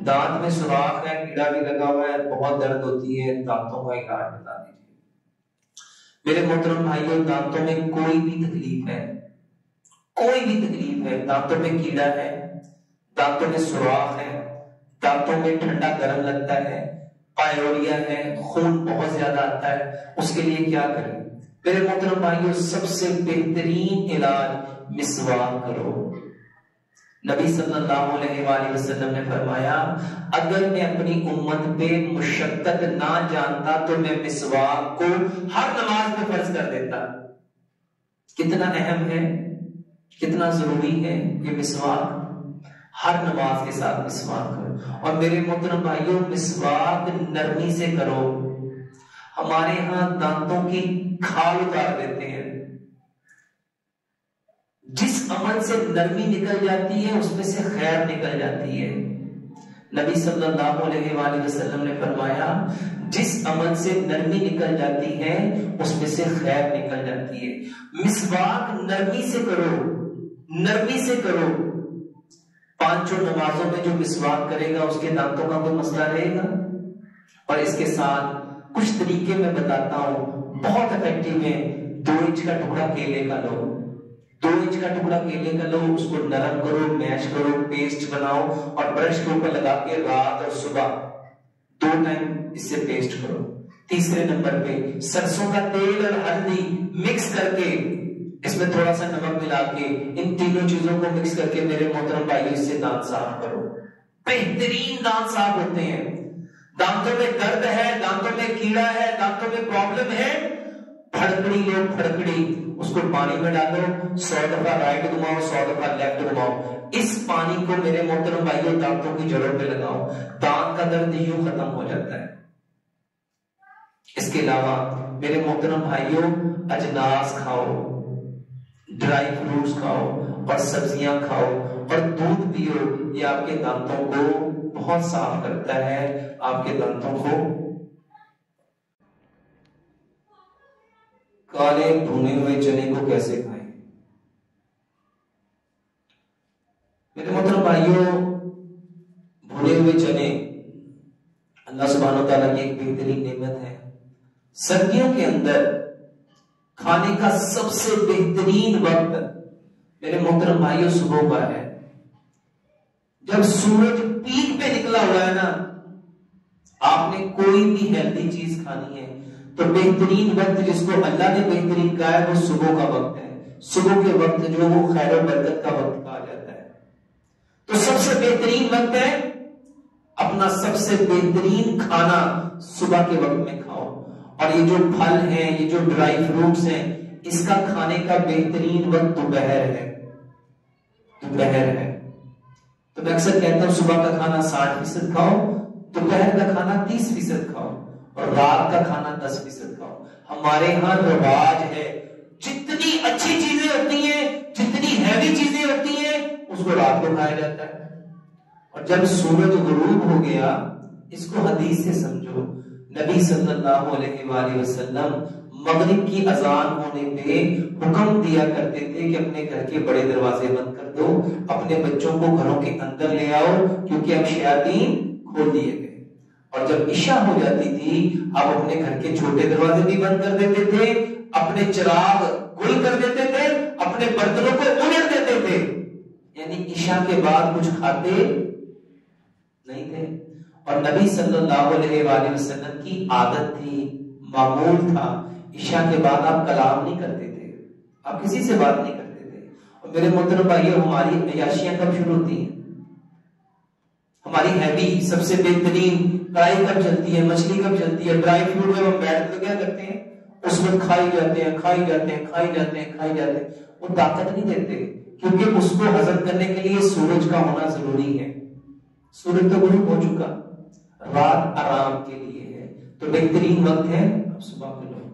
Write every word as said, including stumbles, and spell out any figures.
دانت میں سوراخ ہے، کیڑا بھی لگا ہوا ہے، بہت درد ہوتی ہے، دانتوں کا علاج بتا دیجیے۔ میرے محترم بھائیوں، دانتوں میں کوئی بھی تکلیف ہے، کوئی بھی تکلیف ہے، دانتوں میں کیڑا ہے، دانتوں میں سوراخ ہے، دانتوں میں ٹھنڈا گرم لگتا ہے، پائروریا ہے، خون بہت زیادہ آتا ہے، اس کے لیے کیا کریں؟ میرے محترم بھائیوں، سب سے بہترین علاج مسواک کرو۔ نبی صلی اللہ علیہ وآلہ وسلم نے فرمایا، اگر میں اپنی امت پہ مشقت نہ جانتا تو میں مسواک کو ہر نماز میں فرض کر دیتا۔ کتنا اہم ہے، کتنا ضروری ہے یہ مسواک، ہر نماز کے ساتھ مسواک کرو۔ اور میرے محترم بھائیوں، مسواک نرمی سے کرو۔ ہمارے ہاں دانتوں کی کھال اتار دیتے ہیں، جس عمل سے نرمی نکل جاتی ہے اس میں سے خیر نکل جاتی ہے۔ نبی صلی اللہ علیہ وآلہ وسلم نے فرمایا، جس عمل سے نرمی نکل جاتی ہے اس میں سے خیر نکل جاتی ہے۔ مسواک نرمی سے کرو، نرمی سے کرو۔ پانچوں نمازوں میں جو مسواک کرے گا اس کے دانتوں کا کوئی مسئلہ رہے گا۔ اور اس کے ساتھ کچھ طریقے میں بتاتا ہوں، بہت افیکٹو ہے۔ دو انچ کا ٹکڑا کیلے کا لو، دو انچ کا ٹکڑا کیلے کا لو، اس کو نرم کرو، میش کرو، پیسٹ بناؤ اور برش کے اوپر لگا کے رات اور صبح دو ٹائم اس سے پیسٹ کرو۔ تیسرے نمبر پہ سرسوں کا تیل اور ہلدی مکس کر کے، اس میں تھوڑا سا نمک ملا کے، ان تینوں چیزوں کو مکس کر کے میرے محترم بھائیوں اس سے دانت صاف کرو۔ بہترین دانت صاف ہوتے ہیں۔ دانتوں میں درد ہے، دانتوں میں کیڑا ہے، دانتوں میں پرابلم ہے، پھڑکڑی لو، پھڑکڑی اس کو پانی میں ڈالو، سو دفعہ رائٹ گھماؤ، سو دفعہ لیفٹ گھماؤ۔ اس پانی کو میرے محترم بھائیوں دانتوں کی جڑوں پہ لگاؤ، دانت کا درد یوں ختم ہو جاتا ہے۔ اس کے علاوہ میرے محترم بھائیوں، اجناس کھاؤ، ڈرائی فروٹس کھاؤ اور سبزیاں کھاؤ اور دودھ پیو، یہ آپ کے دانتوں کو بہت صاف کرتا ہے، آپ کے دانتوں کو۔ کالے بھنے ہوئے چنے کو کیسے کھائیں؟ میرے محترم بھائیوں، بھنے ہوئے چنے اللہ سبحانہ و تعالیٰ کی ایک بہترین نعمت ہے۔ سردیوں کے اندر کھانے کا سب سے بہترین وقت میرے محترم بھائیوں صبح کا ہے۔ جب سورج پیک پہ نکلا ہوا ہے نا، آپ نے کوئی بھی ہیلدی چیز کھانی ہے تو بہترین وقت جس کو اللہ نے بہترین کہا ہے وہ صبح کا وقت ہے۔ صبح کے وقت جو وہ خیر و برکت کا وقت کہا جاتا ہے۔ تو سب سے بہترین وقت ہے، اپنا سب سے بہترین کھانا صبح کے وقت میں کھاؤ۔ اور یہ جو پھل ہیں، یہ جو ڈرائی فروٹس ہیں، اس کا کھانے کا بہترین وقت دوپہر ہے، دوپہر ہے۔ تو میں اکثر کہتا ہوں صبح کا کھانا ساٹھ فیصد کھاؤ، دوپہر کا کھانا تیس فیصد کھاؤ اور رات کا کھانا دس فیصد کھاؤ۔ ہمارے ہاں رواج ہے، جتنی اچھی چیزیں ہوتی ہیں، جتنی ہیوی چیزیں ہوتی ہیں، اس کو رات کو کھایا جاتا ہے۔ اور جب سورج غروب ہو گیا، اس کو حدیث سے سمجھو، نبی صلی اللہ علیہ وآلہ وسلم مغرب کی اذان ہونے پہ حکم دیا کرتے تھے کہ اپنے گھر کے بڑے دروازے بند کر دو، اپنے بچوں کو گھروں کے اندر لے آؤ، کیونکہ اب شیاطین کھول دیے گئے۔ اور جب عشاء ہو جاتی تھی، اب اپنے گھر کے چھوٹے دروازے بھی بند کر دیتے تھے، اپنے چراغ گل کر دیتے تھے، اپنے برتنوں کو الٹ دیتے تھے، یعنی عشاء کے بعد کچھ کھاتے نہیں تھے۔ اور نبی صلی اللہ علیہ وآلہ وسلم کی عادت تھی، معمول تھا، عشاء کے بعد آپ کلام نہیں کرتے تھے، آپ کسی سے بات نہیں کرتے تھے۔ اور میرے محترم بھائیو، ہماری عیاشیاں کب شروع ہوتی ہیں؟ ہماری ہیوی سب سے بہترین کڑھائی کب چلتی ہے، مچھلی کب چلتی ہے، ڈرائی فروٹ میں ہم بیٹھ کے کیا کرتے ہیں، اس میں کھائی جاتے ہیں کھائی جاتے ہیں کھائی جاتے ہیں کھائی جاتے ہیں۔ وہ طاقت نہیں دیتے، کیونکہ اس کو ہضم کرنے کے لیے سورج کا ہونا ضروری ہے۔ سورج تو غروب ہو چکا، رات آرام کے لیے ہے، تو بہترین وقت ہے صبح کو۔